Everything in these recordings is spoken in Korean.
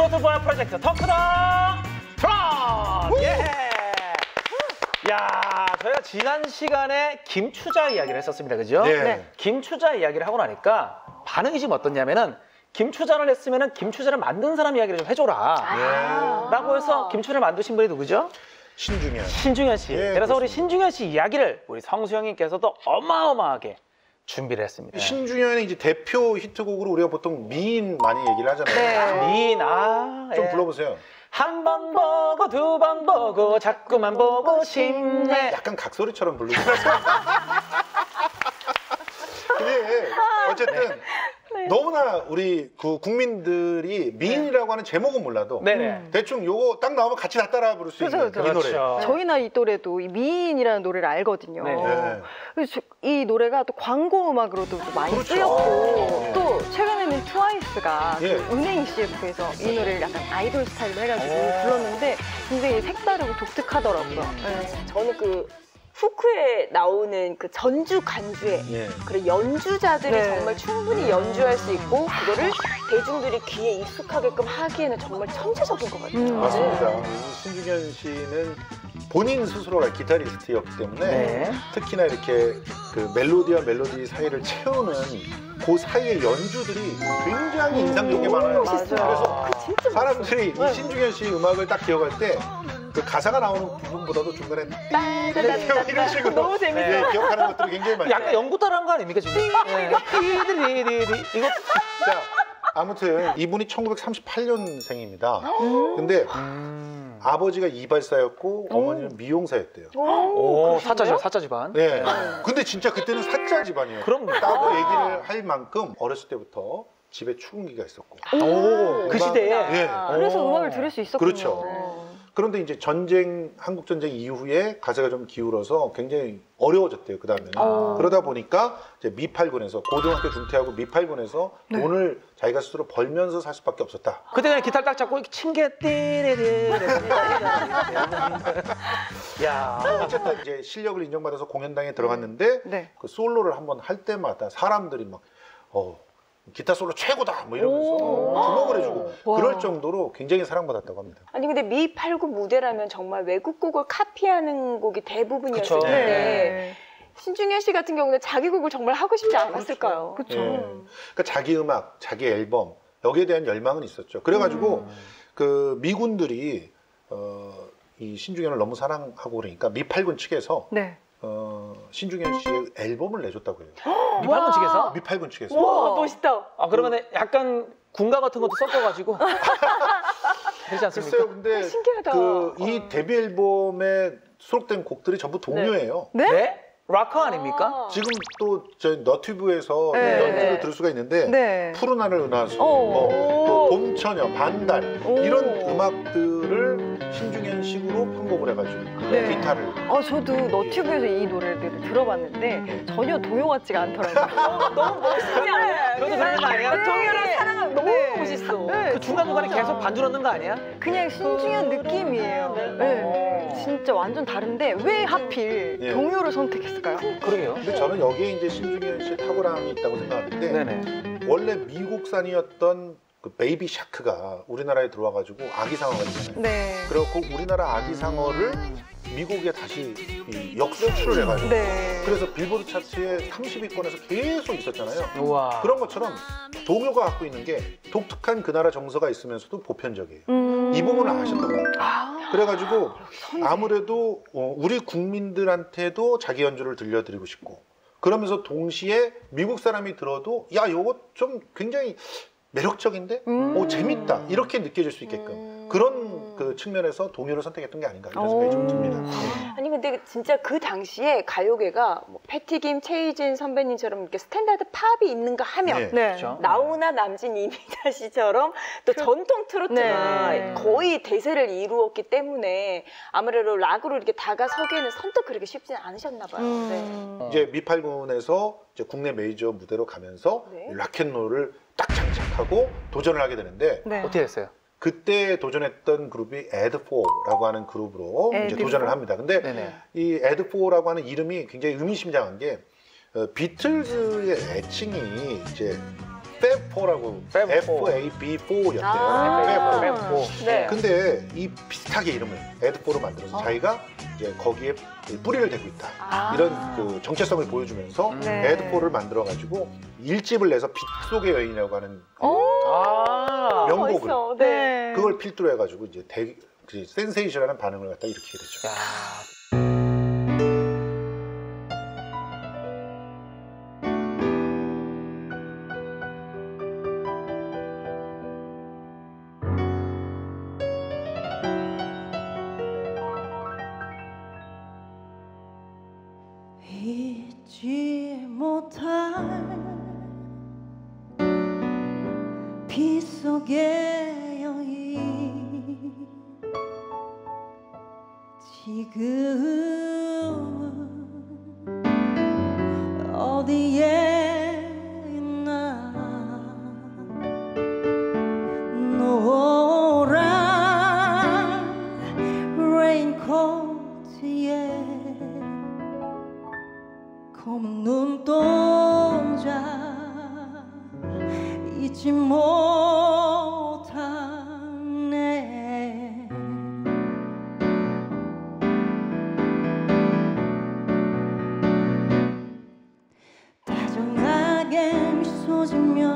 트로트 보아 프로젝트 터크다 트롯! 예! 야, 저희가 지난 시간에 김추자 이야기를 했었습니다. 그죠? 네. 김추자 이야기를 하고 나니까 반응이 지금 어떻냐면은 김추자를 했으면은 김추자를 만든 사람 이야기를 좀 해줘라. 라고 해서 김추자를 만드신 분이 누구죠? 신중현 씨. 예, 그래서 우리 신중현 씨 이야기를 우리 성수형님께서도 어마어마하게 준비를 했습니다. 신중현의 이제 대표 히트곡으로 우리가 보통 미인 많이 얘기를 하잖아요. 네. 미인, 좀 불러보세요. 한 번 보고 두 번 보고 자꾸만 보고 싶네. 약간 각소리처럼 부르고 있어요. 근데 어쨌든 너무나 우리 그 국민들이 미인이라고 하는 제목은 몰라도 네네. 대충 요거 딱 나오면 같이 다 따라 부를 수 있는 이 노래. 그렇죠. 저희 나이 또래도 이 미인이라는 노래를 알거든요. 네. 그래서 이 노래가 또 광고 음악으로도 좀 많이 그렇죠. 쓰였고 또 최근에는 트와이스가 예. 그 은행 CF에서 이 노래를 약간 아이돌 스타일로 해가지고 불렀는데 굉장히 색다르고 독특하더라고요. 네. 저는 그 후크에 나오는 그 전주 간주에 예. 그런 연주자들이 네. 정말 충분히 연주할 수 있고 그거를 대중들이 귀에 익숙하게끔 하기에는 정말 천재적인 것 같아요. 맞습니다. 신중현 씨는 본인 스스로가 기타리스트였기 때문에 네. 특히나 이렇게 그 멜로디와 멜로디 사이를 채우는 그 사이의 연주들이 굉장히 인상적인 게 많아요. 그래서 진짜 사람들이 이 신중현 씨 음악을 딱 기억할 때 그 가사가 나오는 부분보다도 중간에 이런 식으로 너무 재밌어요. 예, 기억하는 것들이 굉장히 많죠. 약간 연구 따라한 거 아닙니까 지금? 이거 자, 아무튼 이분이 1938년생입니다. 근데 아버지가 이발사였고 어머니는 미용사였대요. 오, 사자 집안. 네. 근데 진짜 그때는 사자 집안이에요. 그럼요. 따고 얘기를 할 만큼 어렸을 때부터 집에 축음기가 있었고. 오, 그 시대에. 예. 그래서 음악을 들을 수 있었군요. 그렇죠. 그런데 이제 한국 전쟁 이후에 가세가 좀 기울어서 굉장히 어려워졌대요. 그 다음에는. 그러다 보니까 이제 미팔군에서 고등학교 중퇴하고 미팔군에서 돈을 자기가 스스로 벌면서 살 수밖에 없었다. 그때 그냥 기타를 딱 잡고 칭게 띠리리. 야. 어쨌든 이제 실력을 인정받아서 공연당에 들어갔는데 네. 그 솔로를 한번 할 때마다 사람들이 막 기타 솔로 최고다 뭐 이러면서 주목을 해주고 그럴 정도로 굉장히 사랑받았다고 합니다. 아니 근데 미8구 무대라면 정말 외국곡을 카피하는 곡이 대부분이었을 그쵸. 텐데 네. 신중현 씨 같은 경우는 자기 곡을 정말 하고 싶지 않았을까요? 그렇죠. 예. 그러니까 자기 음악, 자기 앨범 여기에 대한 열망은 있었죠. 그래가지고 그 미군들이 이 신중현을 너무 사랑하고 그러니까 미팔군 측에서 네. 신중현 씨의 앨범을 내줬다고 해요. 미팔군 측에서? 미팔군 측에서. 와 멋있다. 아, 그러면 약간 군가 같은 것도 섞어가지고. 그렇지 않습니까? 글쎄요, 근데 신기하다. 이 데뷔 앨범에 수록된 곡들이 전부 동요예요. 네? 락커 아닙니까? 지금 또 저희 너튜브에서 네. 연주를 들을 수가 있는데 네. 푸른 하늘 은하수, 오. 또 봄처녀, 반달 오. 이런 음악들을 신중현식으로 편곡을 해가지고 네. 기타를 저도 너튜브에서 이 노래들을 들어봤는데 전혀 동요 같지가 않더라고요. 너무 멋있지 않아요? 저도 그런 거 아니야? 동요를 사랑하면 너무 네. 멋있어. 네, 그 중간중간에 진짜. 계속 반주 넣는 거 아니야? 그냥 신중현 느낌이에요. 네. 진짜 완전 다른데 왜 하필 예. 동요를 선택했을까요? 그러게요. 근데 저는 여기에 이제 신중현 씨의 탁월함이 있다고 생각하는데 네네. 원래 미국산이었던 그 베이비 샤크가 우리나라에 들어와가지고 아기상어가 있잖아요. 네. 그래갖고 우리나라 아기상어를 미국에 다시 이 역수출을 해가지고 네. 그래서 빌보드 차트에 30위권에서 계속 있었잖아요. 우와. 그런 것처럼 동요가 갖고 있는 게 독특한 그 나라 정서가 있으면서도 보편적이에요. 이 부분을 아셨던 거예요. 그래가지고 아무래도 우리 국민들한테도 자기 연주를 들려드리고 싶고 그러면서 동시에 미국 사람이 들어도 야 요거 좀 굉장히 매력적인데? 재밌다 이렇게 느껴질 수 있게끔 그런 그 측면에서 동요를 선택했던 게 아닌가 이런 생각이 좀 듭니다. 아니 근데 진짜 그 당시에 가요계가 뭐 패티김, 최희진 선배님처럼 이렇게 스탠다드 팝이 있는가 하면 네. 네. 그렇죠. 나훈아, 남진, 이미자 씨처럼 또 전통 트로트가 네. 거의 대세를 이루었기 때문에 아무래도 락으로 이렇게 다가서기에는 선뜻 그렇게 쉽지는 않으셨나 봐요. 네. 이제 미팔군에서 이제 국내 메이저 무대로 가면서 네. 락앤롤을 딱 장착하고 도전을 하게 되는데 네. 어떻게 됐어요? 그때 도전했던 그룹이 에드4라고 하는 그룹으로 이제 에드4? 도전을 합니다. 근데 네네. 이 에드4라고 하는 이름이 굉장히 의미심장한 게 비틀즈의 애칭이 이제 Fab4라고 FAB4였대요. 아. Fab4. 네. 근데 이 비슷하게 이름을 에드4로 만들어서 자기가 이제 거기에 뿌리를 대고 있다. 아. 이런 그 정체성을 보여주면서 네. 에드4를 만들어가지고 1집을 내서 빛 속의 여인이라고 하는 아. 명곡을 멋있어. 네. 그걸 필두로 해가지고 이제 그 센세이션한 반응을 갖다 일으키게 되죠. 야. 잊지 못할 빛 속의 여인 지금은 어디에 있나 노란 레인코트에 검은 눈동자 잊지 못하네 다정하게 미소 지며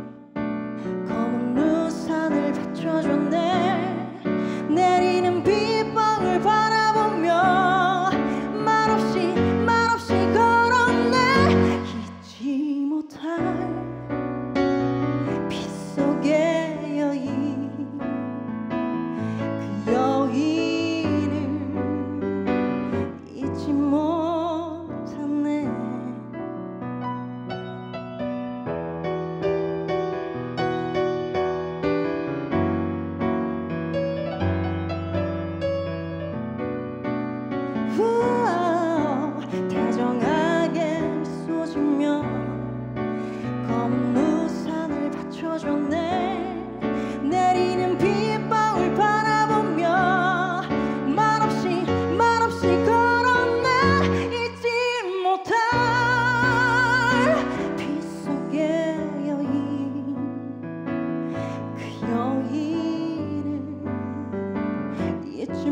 검은 우산을 받쳐줬네 내리는 빗방울 바라보며 말없이 잊지 못할 빛 속의 여인 그 여인을 잊지 못하네 다정하게 미소 지며 검은 우산을 받쳐줬네 내리는 빗방울 바라보며 말없이 걸었네 잊지 못할 빛 속의 여인 그 여인을 잊지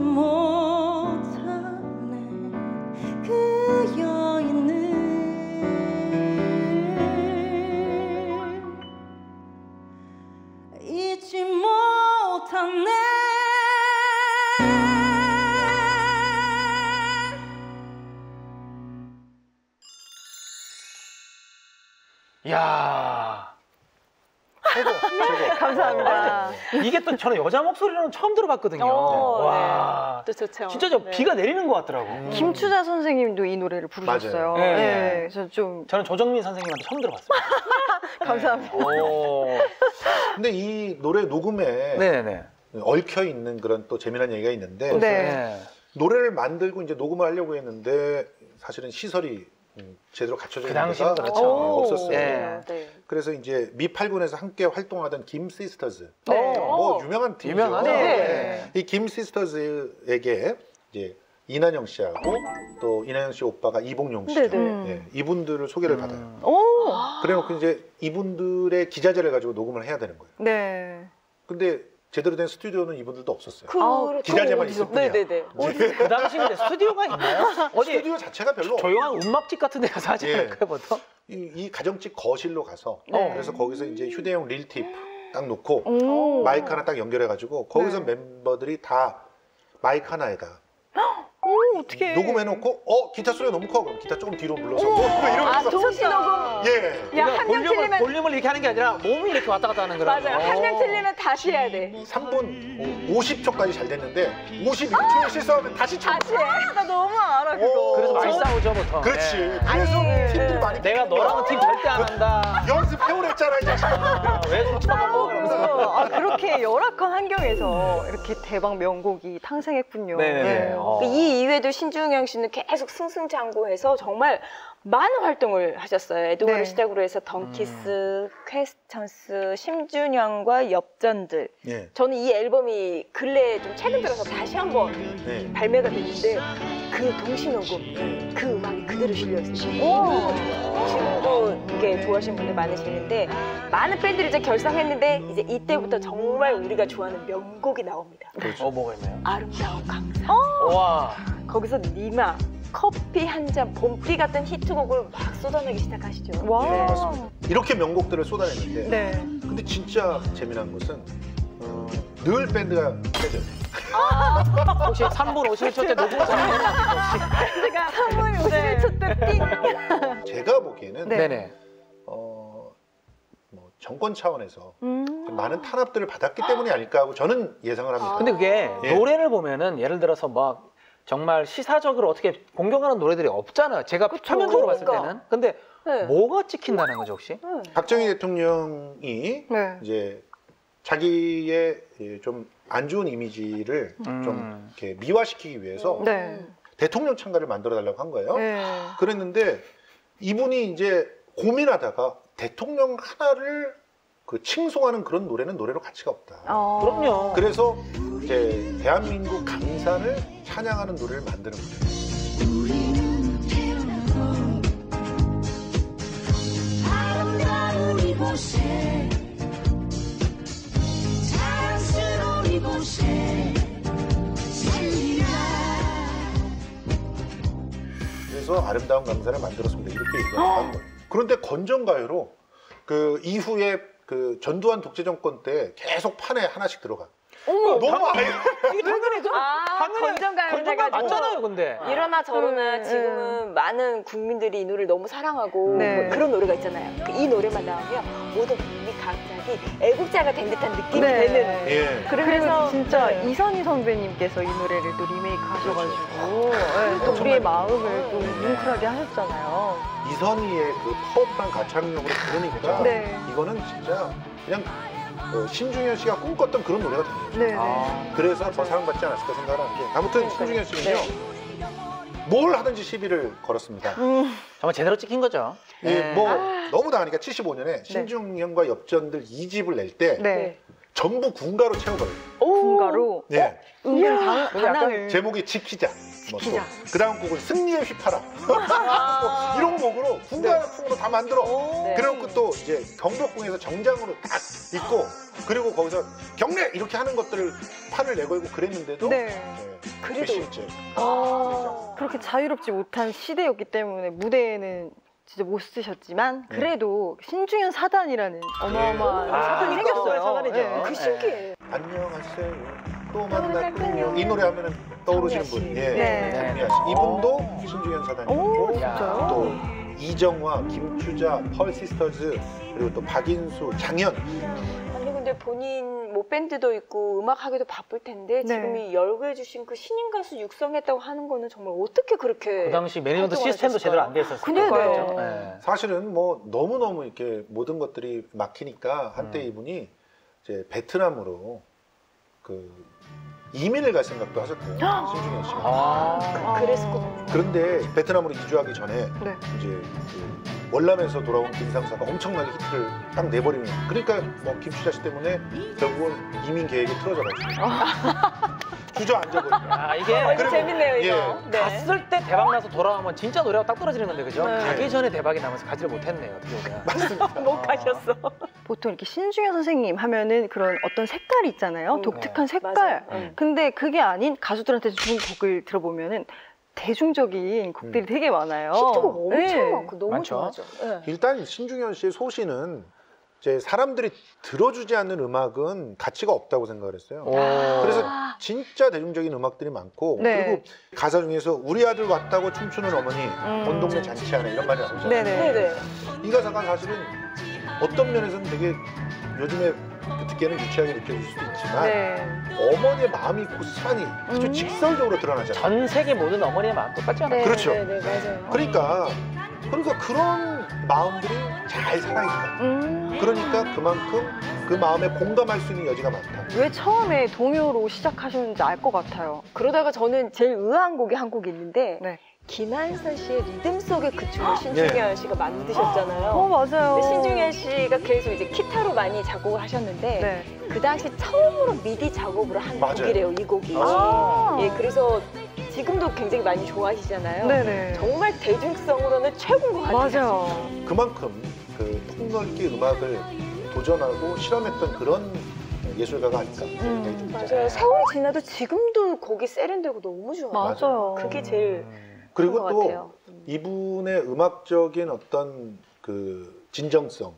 못하네 그 여인을 잊지 못하네 야. 최고. 감사합니다. 이게 또 저는 여자 목소리로는 처음 들어봤거든요. 와. 또 좋죠. 진짜 저 네. 비가 내리는 것 같더라고. 김추자 선생님도 이 노래를 부르셨어요. 맞아요. 네. 네. 그래서 좀 저는 조정민 선생님한테 처음 들어봤어요. 감사합니다. 오. 근데 이 노래 녹음에 네네네. 얽혀 있는 그런 또 재미난 얘기가 있는데 네. 노래를 만들고 이제 녹음을 하려고 했는데 사실은 시설이 제대로 갖춰져 그 있는 당시는 데가 그렇죠. 없었어요. 네. 네. 그래서 이제 미8군에서 함께 활동하던 김 시스터즈, 네. 뭐 유명한 팀이죠. 유명하죠. 네. 이 김 시스터즈에게 이제 이난영 씨하고 또 이난영 씨 오빠가 이봉용 씨, 네네. 예, 이분들을 소개를 받아요. 오. 그래놓고 이제 이분들의 기자재를 가지고 녹음을 해야 되는 거예요. 네. 근데 제대로 된 스튜디오는 이분들도 없었어요. 그 기자재만 있을 뿐이야. 네네네. 그 당시 근데 스튜디오가 있나요? 어디 스튜디오 자체가 별로 조용한 음악집 같은 데 가서 하지 예. 않을까요, 보통? 이 가정집 거실로 가서 네. 그래서 거기서 이제 휴대용 릴테이프 딱 놓고 오. 마이크 하나 딱 연결해가지고 거기서 네. 멤버들이 다 마이크 하나에다 오, 어떻게 녹음해놓고 기타 소리가 너무 커 그럼 기타 조금 뒤로 물러서 뭐 이러면서 동시 녹음. 예 야, 한 명 틀리면 볼륨을 이렇게 하는 게 아니라 몸이 이렇게 왔다 갔다 하는 거라고. 맞아요. 한 명 틀리면 다시 해야 돼. 3분 50초까지 잘 됐는데 51초에 실수하면 다시 쳐. 다시 해. 나 너무 알아 그거. 그래서 많이 싸우죠, 보통. 그렇지. 예. 그래서 아니, 팀들이 많이 내가 너랑은 팀 절대 안 한다. 연습해오랬잖아 이 자식아. 아, 왜 손 쳐먹어? 그러면서. 아, 그렇게 열악한 환경에서 이렇게 대박 명곡이 탄생했군요. 네네네. 이 이외에도 신중영 씨는 계속 승승장구해서 정말 많은 활동을 하셨어요. 에드워를 네. 시작으로 해서 덩키스, 퀘스천스, 심준영과 엽전들. 예. 저는 이 앨범이 근래에 좀 최근 들어서 다시 한번 네. 발매가 됐는데 그 동시 녹음, 그 음악이 그대로 그대로 실려 있어요. 지금도 이게 좋아하시는 분들 많으시는데 많은 밴드를 이제 결성했는데 이제 이때부터 정말 우리가 좋아하는 명곡이 나옵니다. 뭐가 있나요? 아름다운 강사. 와. 거기서 니마 커피 한 잔 봄비 같은 히트곡을 막 쏟아내기 시작하시죠. 와. 네, 맞습니다. 이렇게 명곡들을 쏟아냈는데 네. 근데 진짜 재미난 것은 늘 밴드가 깨져요. 혹시 3분 51초 때 녹음 전에 제가 3분 51초 때 띵. 제가 보기에는 네. 네네. 뭐 정권 차원에서 좀 많은 탄압들을 받았기 때문이 아닐까 하고 저는 예상을 합니다. 근데 그게 예. 노래를 보면은 예를 들어서 막 정말 시사적으로 어떻게 공격하는 노래들이 없잖아요. 제가 표면적으로 봤을 그러니까. 때는. 근데 네. 뭐가 찍힌다는 거죠 혹시? 박정희 대통령이 네. 이제 자기의 좀 안 좋은 이미지를 좀 이렇게 미화시키기 위해서 네. 대통령 참가를 만들어 달라고 한 거예요. 네. 그랬는데 이분이 이제 고민하다가 대통령 하나를 그 칭송하는 그런 노래는 노래로 가치가 없다. 그럼요. 그래서 이제 대한민국 강산을 찬양하는 노래를 만드는 거예요. 아름다운 이곳에 자연스러운 이곳에 살리라. 그래서 아름다운 강산을 만들었습니다. 이렇게 얘기한 거예요. 그런데 건전가요로 그 이후에 그 전두환 독재 정권 때 계속 판에 하나씩 들어가. 너무 아예 이게 당연히죠. 건전가요 건전가 맞잖아요, 근데. 이러나 저러나 네. 지금은 많은 국민들이 이 노래를 너무 사랑하고 네. 뭐 그런 노래가 있잖아요. 이 노래만 나오면 모든 국민이 갑자기 애국자가 된 듯한 느낌이 네. 되는. 예. 그래서 진짜 네. 이선희 선배님께서 이 노래를 또 리메이크 하셔가지고 네, 또 정말 우리의 마음을 또 뭉클하게 하셨잖아요. 이선희의 그 파워풀한 가창력으로 부르니까 네. 이거는 진짜 그냥 신중현 씨가 꿈꿨던 그런 노래가 된 거죠. 네. 그래서 더 사랑받지 않았을까 생각을 하는 게 아무튼 신중현 씨는요 네. 뭘 하든지 시비를 걸었습니다. 정말 제대로 찍힌 거죠. 예, 뭐 너무 나가니까 75년에 신중현과 엽전들 2집을 낼 때 네. 전부 군가로 채워버려요. 군가로 예. 은근 약간 반항을 제목이 지키자. 지키자. 그 다음 곡은 승리에 휘파라. 뭐 이런 곡으로 군가풍으로 다 만들어. 네. 그래놓고 또 이제 경복궁에서 정장으로 딱 입고 그리고 거기서 경례 이렇게 하는 것들을 판을 내걸고 그랬는데도 네. 그래도. 괘씸죄. 그렇게 자유롭지 못한 시대였기 때문에 무대에는 진짜 못 쓰셨지만 그래도 신중현 사단이라는 어마어마한 사단이 생겼어요. 사단이죠. 네. 그 신기해. 안녕하세요. 또 만났군요. 이 노래 하면은 떠오르시는 분. 예. 네. 장미아 씨. 이분도 신중현 사단이고 오, 진짜요? 또 이정화, 김추자, 펄 시스터즈 그리고 또 박인수, 장현. 아니 근데 본인 뭐 밴드도 있고 음악 하기도 바쁠 텐데 네. 지금 이 열거해 주신 그 신인 가수 육성했다고 하는 거는 정말 어떻게 그렇게 그 당시 매니저도 활동을 시스템도 하셨을까요? 제대로 안 돼 있었어요. 그러니까요. 네. 사실은 뭐 너무너무 이렇게 모든 것들이 막히니까 한때 이분이 이제 베트남으로 그 이민을 갈 생각도 하셨대요. 신중현 씨가. 아. 그런데 베트남으로 이주하기 전에 네. 이제 그 월남에서 돌아온 김상사가 엄청나게 히트를 딱 내버리는. 그러니까 뭐 김추자 씨 때문에 결국은 이민 계획이 틀어져가지고 주저앉아버리고. 아, 이게 이거 재밌네요 이거. 예. 네. 갔을 때 대박 나서 돌아오면 진짜 노래가 딱 떨어지는 건데 그죠? 네. 가기 전에 대박이 나면서 가지를 못했네요. 어떻게 보면. 못 가셨어. 보통 이렇게 신중현 선생님 하면은 그런 어떤 색깔이 있잖아요. 독특한 색깔. 맞아요. 근데 그게 아닌 가수들한테 주는 곡을 들어보면은 대중적인 곡들이 되게 많아요. 히트곡 엄청 네. 많고 너무 많죠. 좋아하죠. 네. 일단 신중현 씨의 소신은 이제 사람들이 들어주지 않는 음악은 가치가 없다고 생각을 했어요. 오. 그래서 진짜 대중적인 음악들이 많고 네. 그리고 가사 중에서 우리 아들 왔다고 춤추는 어머니 온 동네 잔치하네 이런 말이 나오잖아요. 네네. 네네. 이 가사가 사실은 어떤 면에서는 되게 요즘에 듣기에는 유치하게 느껴질 수도 있지만 네. 어머니의 마음이 고스란히 아주 직설적으로 드러나잖아요. 전 세계 모든 어머니의 마음 똑같잖아요. 네. 그렇죠. 네네 맞아요. 그러니까 그런 마음들이 잘 살아있다. 그러니까 그만큼 그 마음에 공감할 수 있는 여지가 많다. 왜 처음에 동요로 시작하셨는지 알 것 같아요. 그러다가 저는 제일 의아한 곡이 한 곡 있는데 네. 김한선 씨의 리듬 속의 그 춤을 신중현 씨가 만드셨잖아요. 맞아요. 근데 신중현 씨가 계속 이제 기타로 많이 작곡을 하셨는데 네. 그 당시 처음으로 미디 작업을 한 맞아요. 곡이래요, 이 곡이. 아. 예, 그래서 지금도 굉장히 많이 좋아하시잖아요. 네네. 정말 대중성으로는 최고인 것 같아요. 맞아요. 그만큼 그 폭넓게 음악을 도전하고 실험했던 그런 예술가가 아닐까 생각이 듭니다. 맞아요. 세월이 지나도 지금도 곡이 세련되고 너무 좋아요. 맞아요. 그게 제일 그리고 그런 것 또 같아요. 이분의 음악적인 어떤 그 진정성은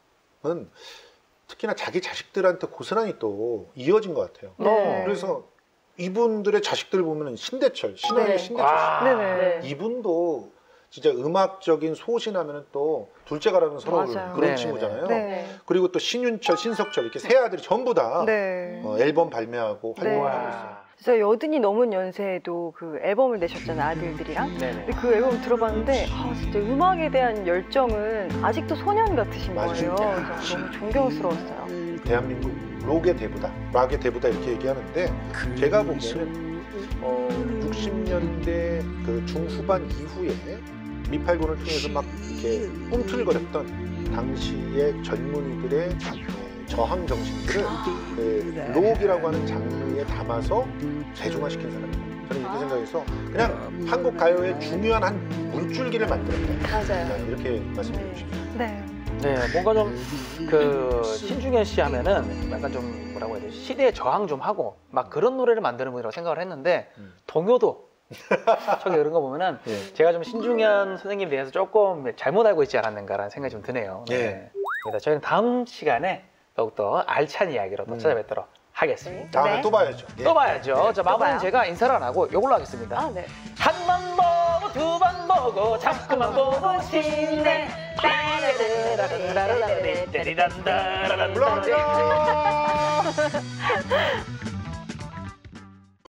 특히나 자기 자식들한테 고스란히 또 이어진 것 같아요. 네. 그래서 이분들의 자식들 보면 신대철, 신원의 네. 신대철 와. 씨. 네네. 이분도 진짜 음악적인 소신하면 또 둘째가라면 서러울 맞아요. 그런 네네네. 친구잖아요. 네. 그리고 또 신윤철, 신석철 이렇게 세 아들이 전부 다 네. 앨범 발매하고 네. 활동을 하고 있어요. 진짜 여든이 넘은 연세에도 그 앨범을 내셨잖아요, 아들들이랑. 네네. 근데 그 앨범 들어봤는데 진짜 음악에 대한 열정은 아직도 소년 같으신 맞아요. 거예요. 그래서 너무 존경스러웠어요. 대한민국 록의 대부다, 락의 대부다 이렇게 얘기하는데 제가 보기에는 60년대 그 중후반 이후에 미팔군을 통해서 막 이렇게 꿈틀거렸던 당시의 젊은이들의 저항 정신들을 록이라고 하는 장르에 담아서 대중화시킨 사람입니다. 저는 이렇게 생각해서 그냥 한국 가요의 중요한 한 물줄기를 만들었다. 맞아요. 이렇게 말씀드리고 싶습니다. 네. 네, 뭔가 좀 그 신중현 씨 하면은 약간 좀 뭐라고 해야 되지? 시대에 저항 좀 하고 막 그런 노래를 만드는 분이라고 생각을 했는데 동요도 저기 그런 거 보면은 예. 제가 좀 신중현 선생님에 대해서 조금 잘못 알고 있지 않았는가라는 생각이 좀 드네요. 예. 네. 저희는 다음 시간에 더욱더 알찬 이야기로 또 찾아뵙도록 하겠습니다. 다음에 네. 또 봐야죠. 예. 또 봐야죠. 자, 마무리는 봐요. 제가 인사를 안 하고 이걸로 하겠습니다. 아, 네. 한 번 보고 두 번 보고 자꾸만 보고 싶네. 물러가죠.